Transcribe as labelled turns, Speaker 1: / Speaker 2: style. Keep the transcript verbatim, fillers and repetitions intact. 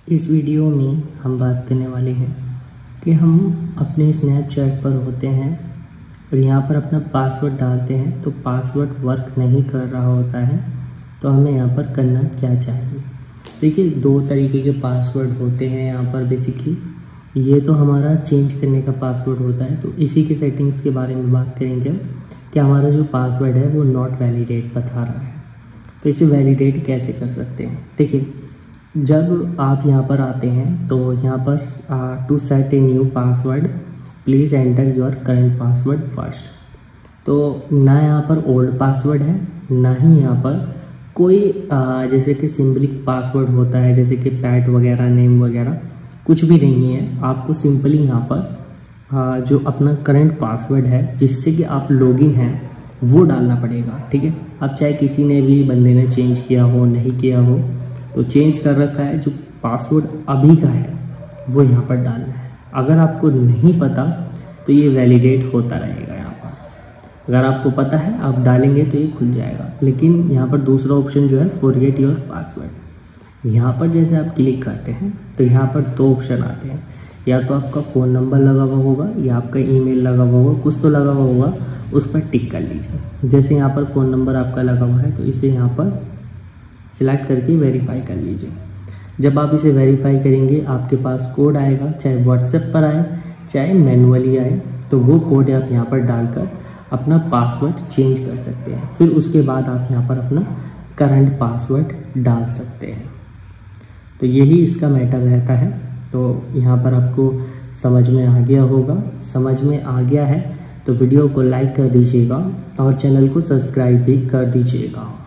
Speaker 1: इस वीडियो में हम बात करने वाले हैं कि हम अपने स्नैपचैट पर होते हैं और यहाँ पर अपना पासवर्ड डालते हैं तो पासवर्ड वर्क नहीं कर रहा होता है, तो हमें यहाँ पर करना क्या चाहिए। देखिए, दो तरीके के पासवर्ड होते हैं यहाँ पर बेसिकली। ये तो हमारा चेंज करने का पासवर्ड होता है, तो इसी के सेटिंग्स के बारे में बात करेंगे कि हमारा जो पासवर्ड है वो नॉट वैलिडेट बता रहा है, तो इसे वैलिडेट कैसे कर सकते हैं। देखिए, जब आप यहाँ पर आते हैं तो यहाँ पर to set a new password please enter your current password first. तो ना यहाँ पर ओल्ड पासवर्ड है, ना ही यहाँ पर कोई आ, जैसे कि सिंबलिक पासवर्ड होता है, जैसे कि पैट वगैरह, नेम वगैरह कुछ भी नहीं है। आपको सिंपली यहाँ पर आ, जो अपना करंट पासवर्ड है जिससे कि आप लॉगिन हैं वो डालना पड़ेगा। ठीक है, अब चाहे किसी ने भी बंदे ने चेंज किया हो नहीं किया हो, तो चेंज कर रखा है, जो पासवर्ड अभी का है वो यहाँ पर डालना है। अगर आपको नहीं पता तो ये वैलिडेट होता रहेगा यहाँ पर। अगर आपको पता है आप डालेंगे तो ये खुल जाएगा। लेकिन यहाँ पर दूसरा ऑप्शन जो है फॉरगेट योर पासवर्ड, यहाँ पर जैसे आप क्लिक करते हैं तो यहाँ पर दो ऑप्शन आते हैं। या तो आपका फ़ोन नंबर लगा हुआ होगा या आपका ईमेल लगा हुआ होगा, कुछ तो लगा हुआ होगा, उस पर टिक कर लीजिए। जैसे यहाँ पर फ़ोन नंबर आपका लगा हुआ है तो इसे यहाँ पर सिलेक्ट करके वेरीफाई कर लीजिए। जब आप इसे वेरीफाई करेंगे आपके पास कोड आएगा, चाहे व्हाट्सएप पर आए चाहे मैनुअली आए, तो वो कोड आप यहाँ पर डालकर अपना पासवर्ड चेंज कर सकते हैं। फिर उसके बाद आप यहाँ पर अपना करंट पासवर्ड डाल सकते हैं। तो यही इसका मैटर रहता है। तो यहाँ पर आपको समझ में आ गया होगा। समझ में आ गया है तो वीडियो को लाइक कर दीजिएगा और चैनल को सब्सक्राइब भी कर दीजिएगा।